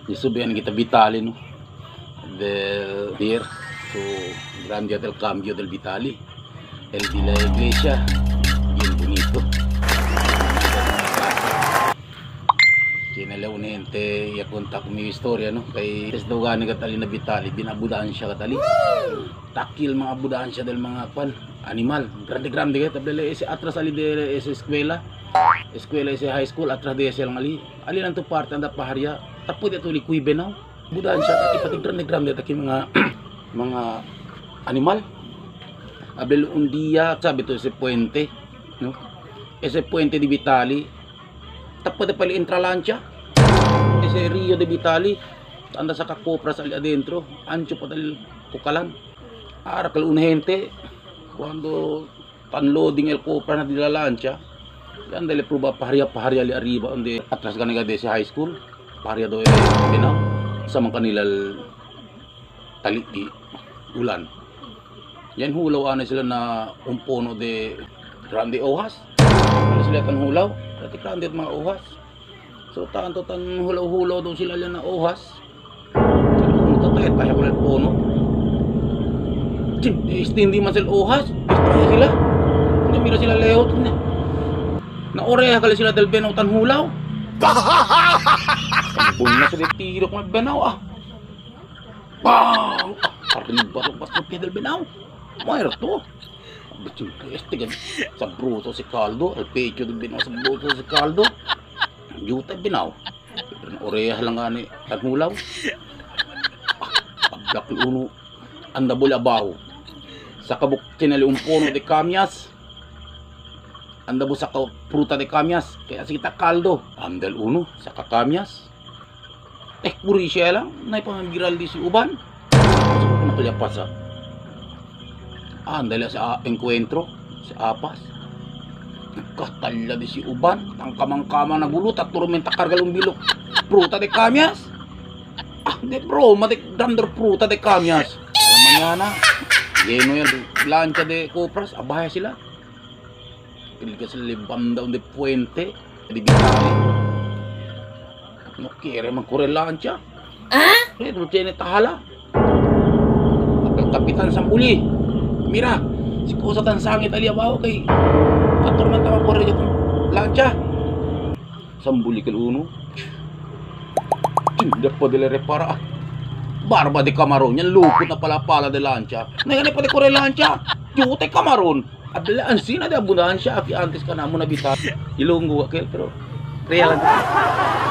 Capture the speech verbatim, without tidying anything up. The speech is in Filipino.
Isubihan kita Vitali, no? Del here. So, grande del cambio del Vitali. El de la iglesia. Bien bonito. Kinalaw na gente, yakunta ko may istorya, no? Kay tesdogani katali na Vitali, binabudaan siya katali. Takil mga budaan siya del mga kwan, animal. Grande-grande kaya, tablele, ese atras ali de ese eskwela. Eskwela ese high school, atras de ese lang ali. Ali lang to parte, anda paharya. Tapo dito likuy benaw. Budaan siya, kati pati grande-grande, taki mga, mga animal. Abel un dia, sabi to, ese puente, no? Ese puente di Vitali. Tapo de pali intralancha. Ese Rio de Vitali. Anda sa kakopras ali adentro. Ancho pa dal pukalan. Ara kalun gente. Cuando tan loading el copra na di la lancha. Anda le prueba paharia paharia ali arriba. Onde atras ganiga de si high school. Paharia do e benaw. Sa mga kanilal tali di ulan. Yan hulaw ana sila na umpono de grande ohas. Ano sila tan hulaw? Dati grande at mga ohas. So tanto tan hulaw-hulaw daw sila yan na ohas. Kung tatayat tayo ko lang puno. Hindi man sila ohas. Istraya sila. Hindi mira sila lehot. Na-oreha kala sila del benaw tan hulaw. Sampun na sila tiro kong benaw ah. Bang! Parang barong basta del benaw. Mayroon to. Este kan sa bruto si Caldo, al pecho din binaw sa bruto si Caldo. Juta binaw. Pero oreha lang ani tanghulaw. Pagdak uno anda bola baho. Sa kabuk tinali un puno de kamyas. Anda bo sa fruta de kamyas kaya kita Caldo. Andal uno sa kakamyas. Eh puri siya lang, nay pamagiral di si uban. Sa napalyapas ah. Andala sa encuentro sa apas. Nagkatala di si uban. Ang kamang-kamang na bulot at turumenta kargalong bilok. Pruta de kamyas. Ah, de bro, matik dander pruta de kamyas. Alam mo nga na. Yeno yan, lancha de kopras. Abaya sila. Pilika sila libam daw de puente. Di Vitali. No kere man kore lancha. Ah? Pero tiene tahala. Ang kapitan Sambuli. Mira, si Kusa tan sangit ali abaw kay ator man tama ko rin lancha. Sambuli kal uno. Tinda pa dele repara. Barba de Camaron, yan lupot na pala pala de lancha. Nagani pa de kore lancha. Jute Camaron. Adala ansina de abundahan siya aki antes ka na mo na bita. Ilunggo ka pero real lang.